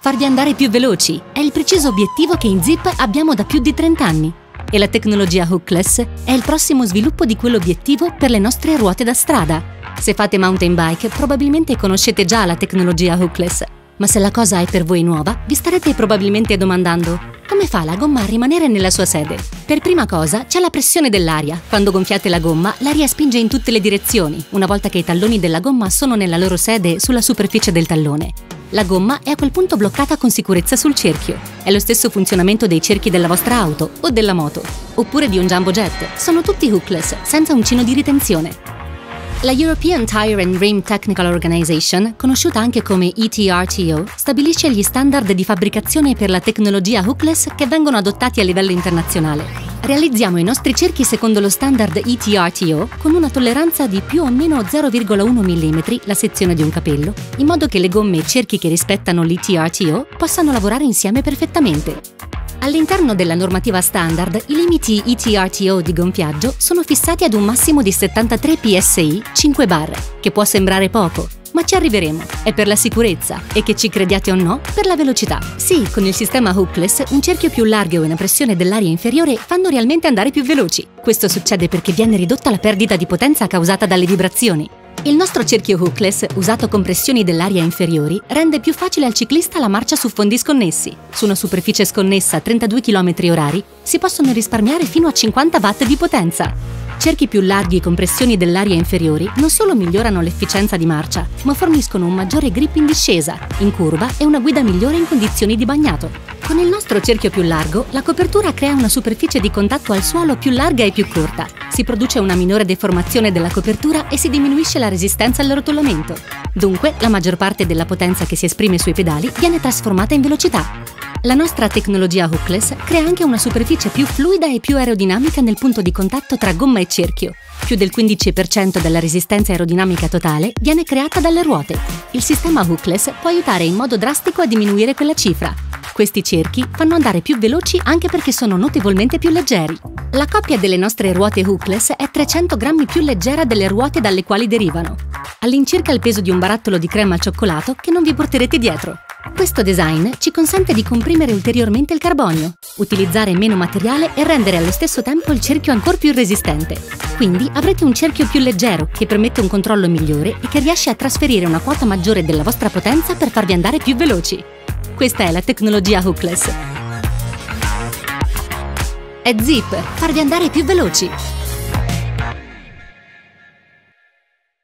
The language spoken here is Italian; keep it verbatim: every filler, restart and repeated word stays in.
Farvi andare più veloci è il preciso obiettivo che in Zipp abbiamo da più di trenta anni. E la tecnologia hookless è il prossimo sviluppo di quell'obiettivo per le nostre ruote da strada. Se fate mountain bike, probabilmente conoscete già la tecnologia hookless. Ma se la cosa è per voi nuova, vi starete probabilmente domandando: come fa la gomma a rimanere nella sua sede? Per prima cosa c'è la pressione dell'aria. Quando gonfiate la gomma, l'aria spinge in tutte le direzioni, una volta che i talloni della gomma sono nella loro sede sulla superficie del tallone. La gomma è a quel punto bloccata con sicurezza sul cerchio. È lo stesso funzionamento dei cerchi della vostra auto o della moto, oppure di un jumbo jet. Sono tutti hookless, senza uncino di ritenzione. La European Tire and Rim Technical Organization, conosciuta anche come E T R T O, stabilisce gli standard di fabbricazione per la tecnologia hookless che vengono adottati a livello internazionale. Realizziamo i nostri cerchi secondo lo standard E T R T O con una tolleranza di più o meno zero virgola uno millimetri la sezione di un capello, in modo che le gomme e cerchi che rispettano l'E T R T O possano lavorare insieme perfettamente. All'interno della normativa standard, i limiti E T R T O di gonfiaggio sono fissati ad un massimo di settantatré P S I cinque bar, che può sembrare poco, ma ci arriveremo. È per la sicurezza e, che ci crediate o no, per la velocità. Sì, con il sistema hookless, un cerchio più largo e una pressione dell'aria inferiore fanno realmente andare più veloci. Questo succede perché viene ridotta la perdita di potenza causata dalle vibrazioni. Il nostro cerchio hookless, usato con pressioni dell'aria inferiori, rende più facile al ciclista la marcia su fondi sconnessi. Su una superficie sconnessa a trentadue chilometri orari si possono risparmiare fino a cinquanta watt di potenza. Cerchi più larghi con pressioni dell'aria inferiori non solo migliorano l'efficienza di marcia, ma forniscono un maggiore grip in discesa, in curva e una guida migliore in condizioni di bagnato. Con il nostro cerchio più largo, la copertura crea una superficie di contatto al suolo più larga e più corta. Si produce una minore deformazione della copertura e si diminuisce la resistenza al rotolamento. Dunque, la maggior parte della potenza che si esprime sui pedali viene trasformata in velocità. La nostra tecnologia hookless crea anche una superficie più fluida e più aerodinamica nel punto di contatto tra gomma e cerchio. Più del quindici per cento della resistenza aerodinamica totale viene creata dalle ruote. Il sistema hookless può aiutare in modo drastico a diminuire quella cifra. Questi cerchi fanno andare più veloci anche perché sono notevolmente più leggeri. La coppia delle nostre ruote hookless è trecento grammi più leggera delle ruote dalle quali derivano. All'incirca il peso di un barattolo di crema al cioccolato che non vi porterete dietro. Questo design ci consente di comprimere ulteriormente il carbonio, utilizzare meno materiale e rendere allo stesso tempo il cerchio ancora più resistente. Quindi avrete un cerchio più leggero che permette un controllo migliore e che riesce a trasferire una quota maggiore della vostra potenza per farvi andare più veloci. Questa è la tecnologia hookless. È Zipp, farvi andare più veloci!